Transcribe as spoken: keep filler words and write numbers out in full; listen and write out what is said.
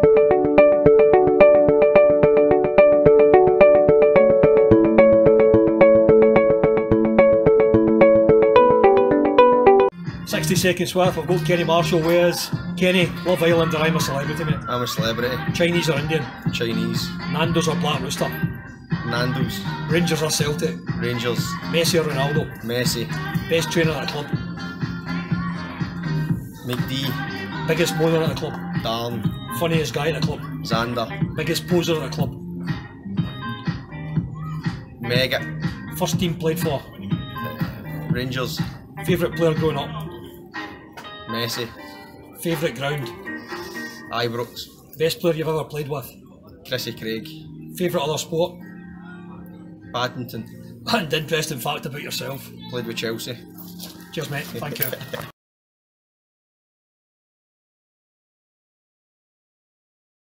sixty seconds worth. I've got Kenny Marshall. Where's Kenny? Love Island or I'm a Celebrity, mate? I'm a Celebrity. Chinese or Indian? Chinese. Nando's or Black Rooster? Nando's. Rangers or Celtic? Rangers. Messi or Ronaldo? Messi. Best trainer at the club? McD. Biggest moaner at the club? Darn. Funniest guy at the club? Xander. Biggest poser at the club? Mega. First team played for? Uh, Rangers. Favourite player growing up? Messi. Favourite ground? Ibrox. Best player you've ever played with? Chrissy Craig. Favourite other sport? Badminton. And interesting fact about yourself? Played with Chelsea. Cheers, mate. Thank you.